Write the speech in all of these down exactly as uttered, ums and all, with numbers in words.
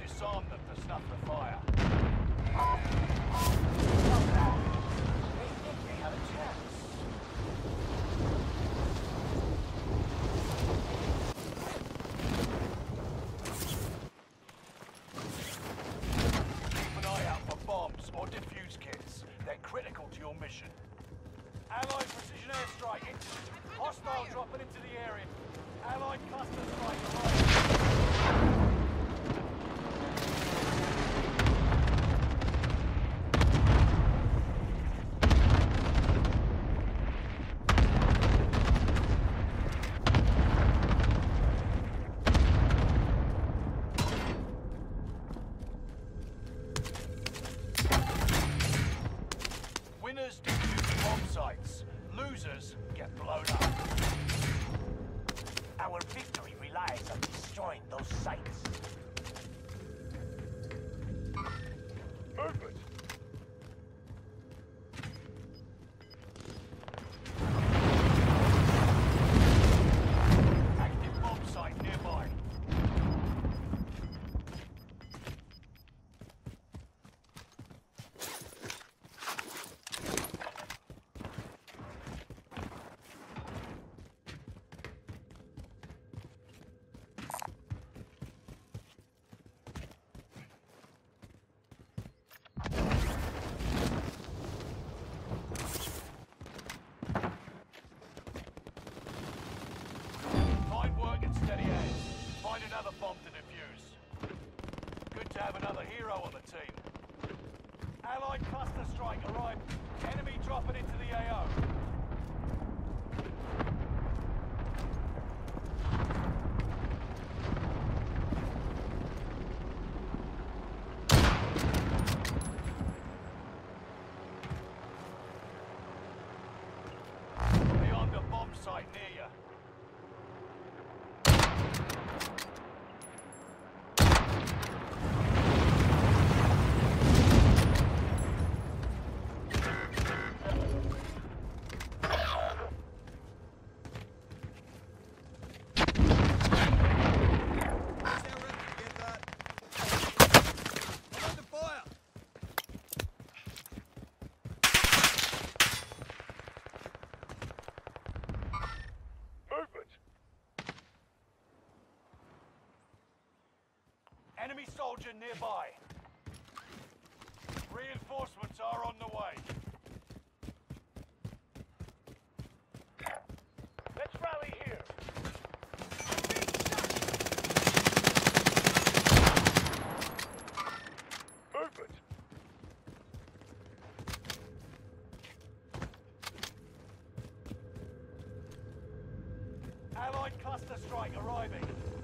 disarm them to snuff the fire. They think they have a chance. Keep an eye out for bombs or defuse kits. They're critical to your mission. Allied precision airstrike. Hostile dropping into the area. Allied cluster strike arriving. Winners defuse bomb sites. Losers get blown up. Our victory relies on destroying those sites. Movement! Active bomb site nearby. Steady hands. Find another bomb to defuse. Good to have another hero on the team. Allied cluster strike arrived. Enemy dropping into the A O. Beyond the bomb site near you. Enemy soldier nearby. Reinforcements are on the way. Let's rally here. Movement. Allied cluster strike arriving.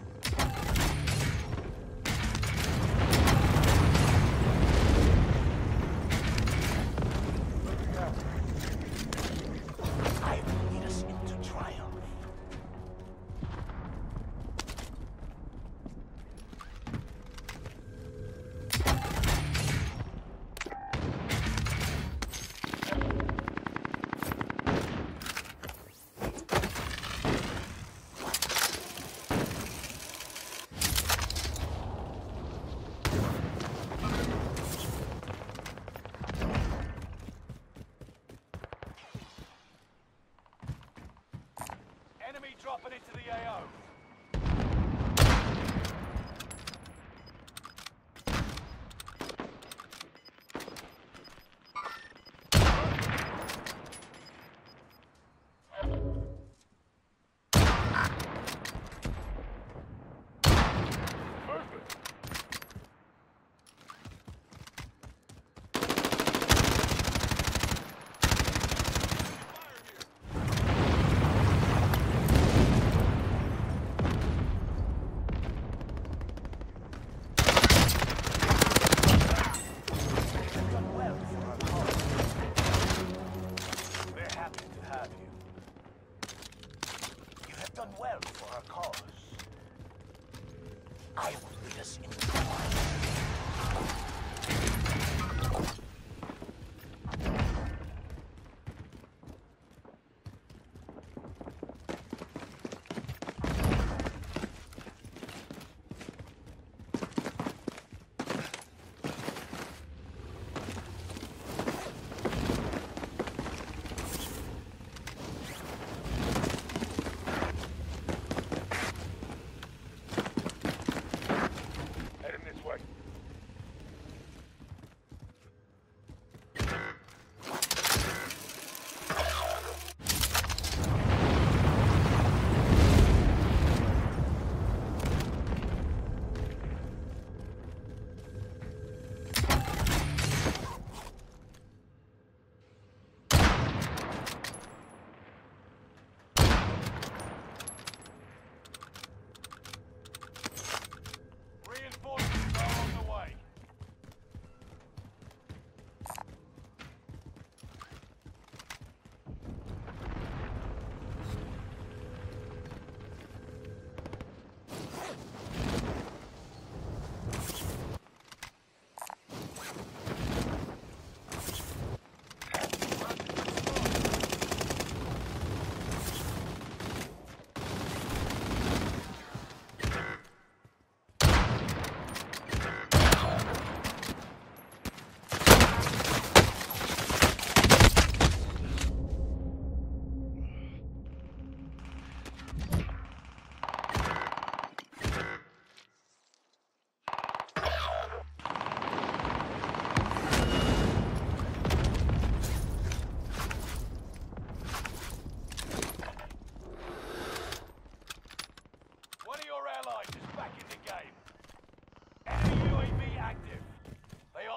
Enemy dropping into the A O.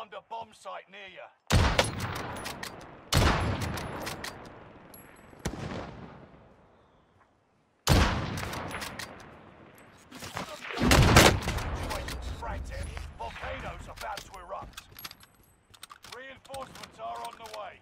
found a bomb site near you. Situation's frantic. Volcano's about to erupt. Reinforcements are on the way.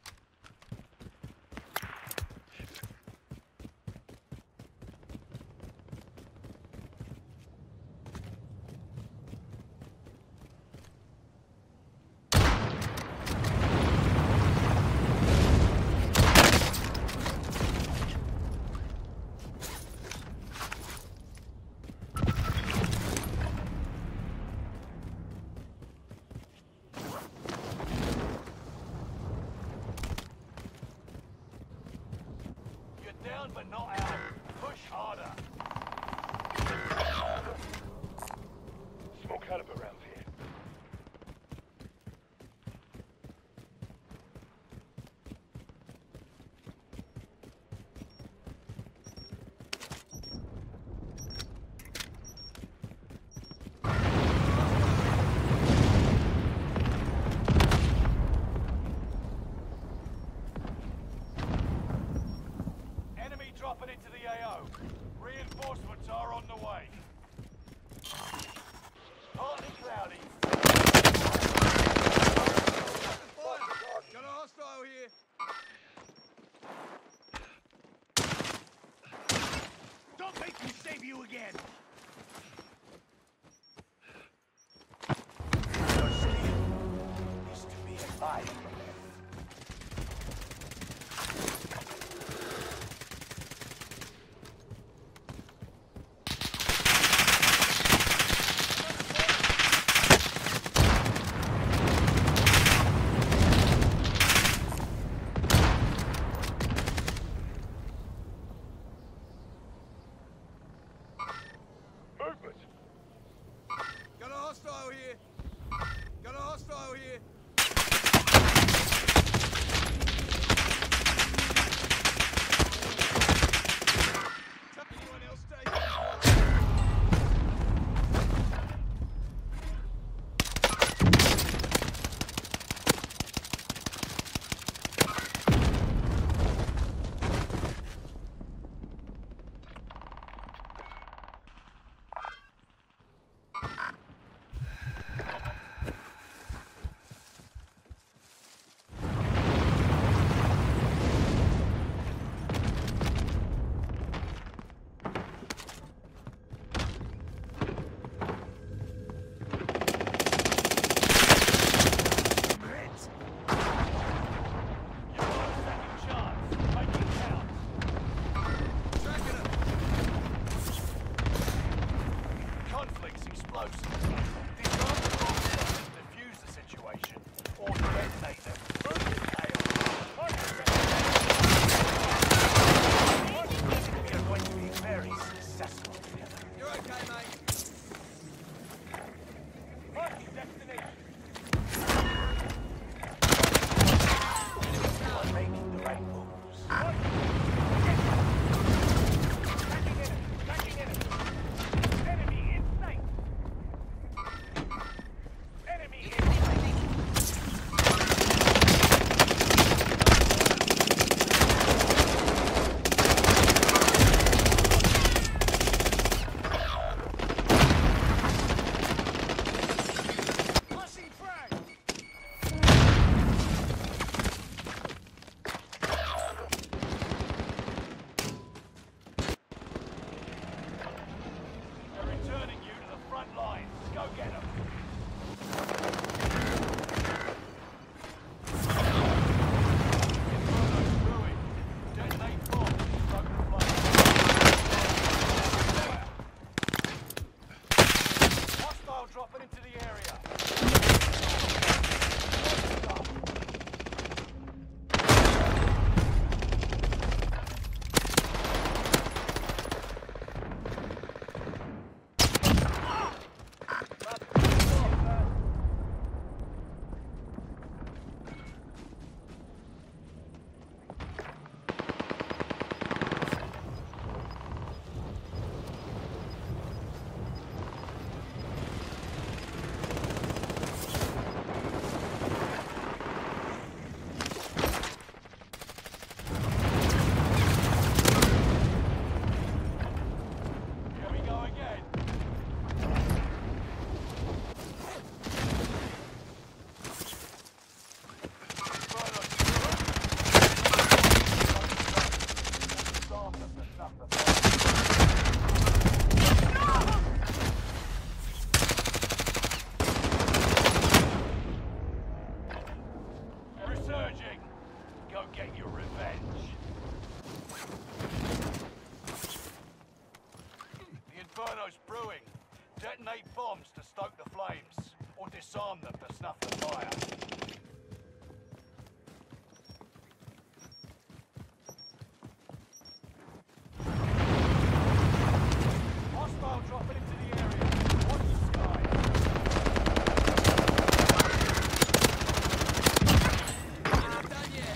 Down but not out. Push harder. Small caliber rounds here. Dropping into the A O. Reinforcements are on the way. Partly cloudy. Got a hostile here. Don't make me save you again. Your skill is to be admired. Got a hostile here. Got a hostile here. Anyone else take it? disarm them to snuff the fire. Hostile dropping into the area. Watch the sky. You're not done yet.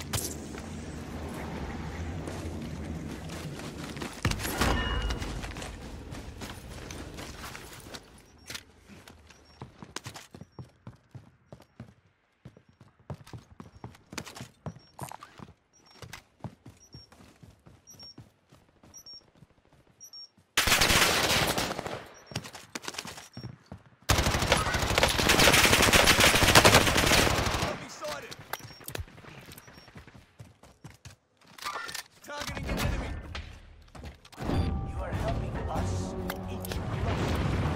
Enemy sighted. Targeting an enemy. You are helping us inch closer.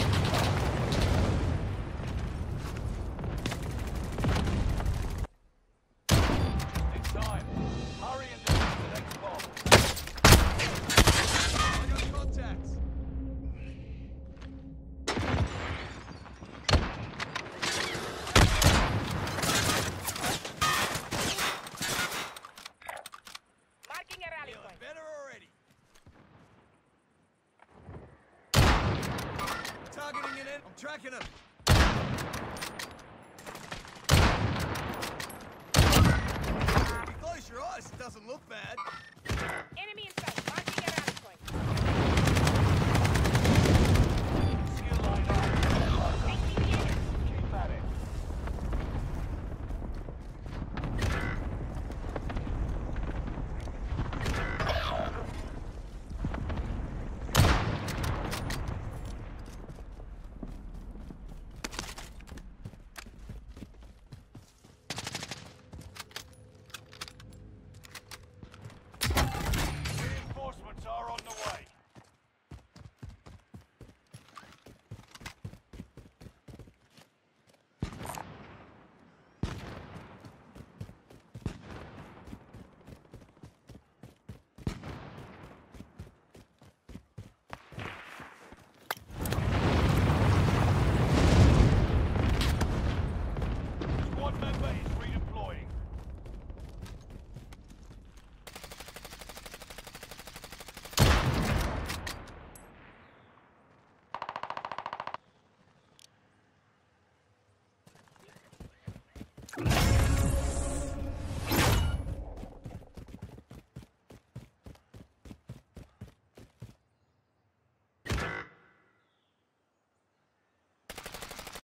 In time. Hurry and defuse the next bomb. I got contacts. Marking a rally Feeling point. better already. Targeting an enemy. I'm tracking him. If you close your eyes, it doesn't look bad. Enemy in sight.